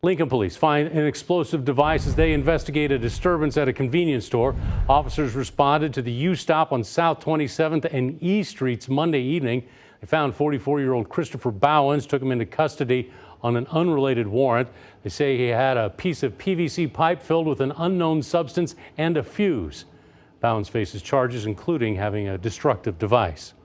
Lincoln police find an explosive device as they investigate a disturbance at a convenience store. Officers responded to the U-Stop on South 27th and E Streets Monday evening. They found 44-year-old Christopher Bowens, took him into custody on an unrelated warrant. They say he had a piece of PVC pipe filled with an unknown substance and a fuse. Bowens faces charges including having a destructive device.